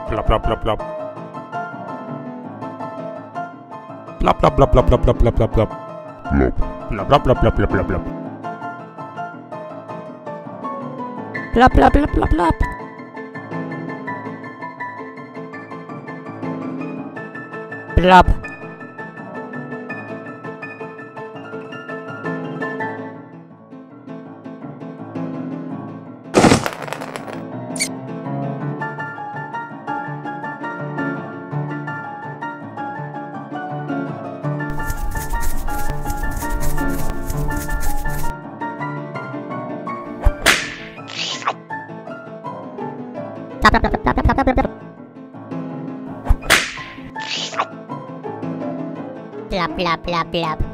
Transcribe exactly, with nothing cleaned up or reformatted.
Plop plop plop plop. Plop plop plop plop plop plop plop plop plop. Plop plop plop plop plop plop plop. Plop plop plop plop plop. Plop. Plop plop plop plop plop plop plop. Plop plop plop plop.